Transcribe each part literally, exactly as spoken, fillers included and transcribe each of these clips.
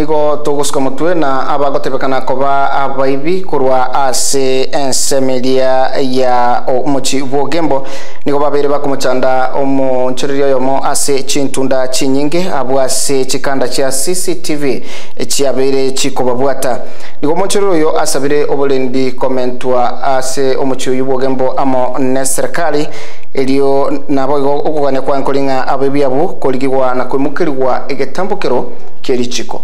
Nigo toguska mutwe na abagotebekana koba abaibi kurwa ase ensemelia ya omuchi Bwogembo nigo babere bakumuchanda omunchiririo yomo ase chintunda chinyinge abwase chikanda cha C C T V chiabere chikobabwata nigo munchiririo yo asabire obulendi komentwa ase omuchi Bwogembo amo ne serikali elio nabo okuganya kwa nkolinga abebi abo koligwa na kwimukirwa egetambukero kerichiko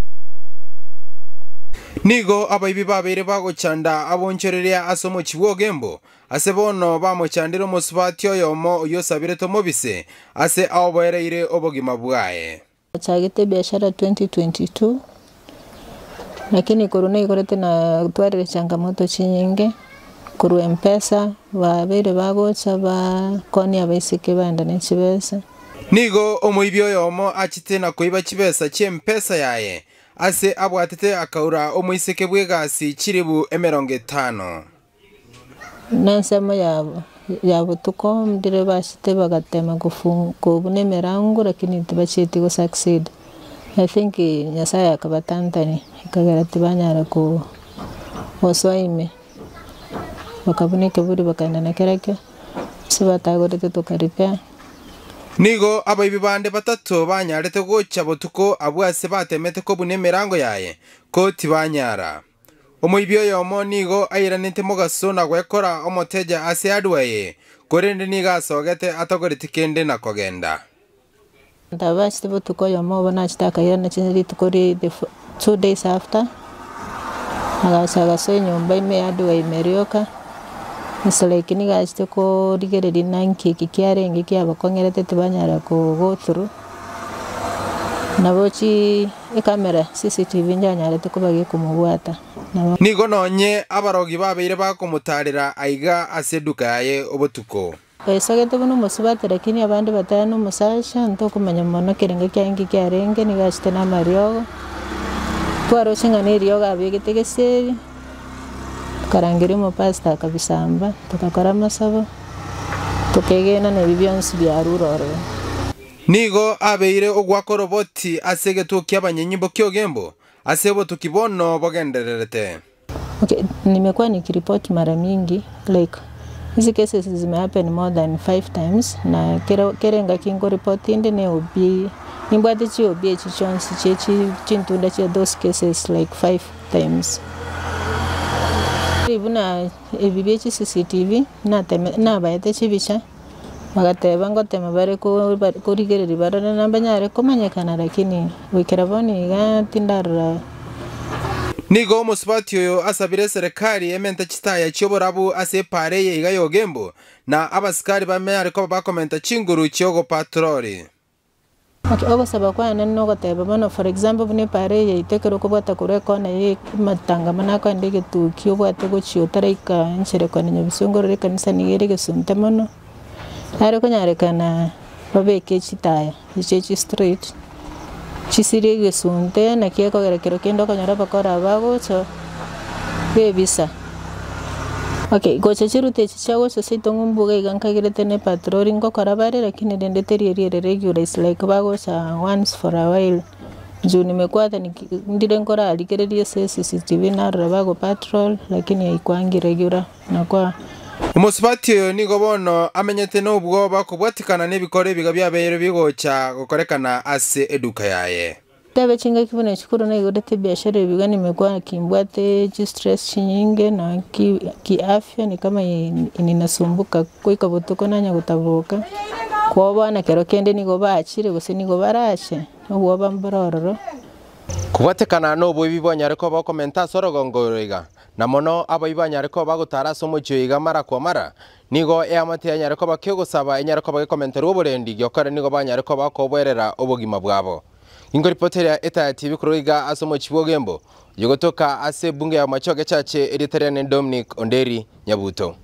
Nigo abaibi babere bagochanda abonchereria asomo Bwogembo ase bono bamochandira omusibatio yomo oyo sabire tomobise ase aoboereire obogima bwae chagete biashara twenty twenty-two lakini corona ikorete na tware changamoto chinyinge kuru M-Pesa babere bagocha ba koni abaisike banda ne chibesa Nigo omoibyo yomo achite na koiba chibesa chi M-Pesa yaye ase abwatete akaura omuiseke bwegasi chiribu emerongo etano nansema yabo yabo tuko ndire bashite bagatema gufunga bune merango lakini tibachiti go succeed. I think nyasaya akabatantani ikagarati banyara ko oswaime bakabunike buri bakanda nakereke sibatagorete tukaripya Nigo abaibi bande batatu banyarete gocha botuko abwase batemete ko bune merango yaye ko tibanyara omoibyo yomo nigo airanete mogaso na gwekora omoteja ase adwaye korende niga sogete atogorete kende na kogenda ndabashite botuko yomo bona chitaka yana chinzi tukori the two days after agasaga so nyumba ime adwaye merioka Misaleki ni gachite ko rigere dinanki kikiarenge kyabakonyerete tibanyara ko go through nabochi ekamera C C T V njanyarete ko bagiye kumubwata Nigo nonye abarogi babeire bakumutarira aiga aseduka yaye obotuko esagete buno musubate lakini abandi batano musasha ntokumenya mono kerenge kyangi kyarenge ni gachite na mariogo twaro chingane rioga abegetegese karangiri mu pasta kabisamba tukakora masabo tukegena ne bibyonsi bya ruroro Nigo abeire ogwakoroboti asege tukia abanyenyimbo Bwogembo asebo tukibono bogendererete Okay, nimekuwa nikiripoti mara mingi like hizi cases zime happen more than five times na kerenga kingo report inde ne obi nimbwate chi obi chichonsi chechi chintunda cha those cases like five times Ibuna ebibechi C C T V na teme na bayete chibisha bagateba ngotema bare ko kurigerera barana nambanyare komanyekana lakini wikeraboni ga tindara Nigo omusibati oyo asabire serikali ementa chitaya choborabu ase pare ye iga Bwogembo na abasikari bamenyare ko bakomenta chinguru chyogo patroli Okay, ogo saba kwa neno goteba bano for example bune pare ye itekero ko bata kureko na ye matanga manako ndege tukio bwate go chiotarika nchere kwa nyabisongorere kanisa nigere sunte mono ari ko nyarekana babeke chitaya ichechi street chisire gesunte na kieko gerekero kendo kanyara bakora bago so bebisa Okay, gocha chirute chichago so sitongo mbuga igankagirete ne patrolling ko karabare lakini dendeteri eri regular is like bago cha once for a while juu nimekwata ndire nkora alikererie C C T V na rabago patrol lakini haikwangi regular na kwa Umusibati oyo nigo bono amenyete n'ubwo bakubwatikana n'ebikore biga byabere bigocha gukorekana ase eduka yaye Tabe chinga kibone chikuru na igorete biashara biga nimekuwa kimbwate chi stress chinyinge na ki, ki afya ni kama ininasumbuka kuika botuko nanya gutabuka kwa bana kero kende nigo baachire gose nigo barashe obwo bambororo kubwatikana n'ubwo bibonyare ko bakomenta sorogongoroiga na mono abaibanyare ko bagutara somo cyoiga mara kwa mara nigo eamate yanyare ko bakyo gusaba enyare ko bakomentera oburendi gyokare nigo banyare ko bakobwerera obugima bwabo Ingo ripoteri ya Eta T V kuroiga asomo Bwogembo yogotoka ase bunge ya machoge chache editorial Dominic Onderi Nyabuto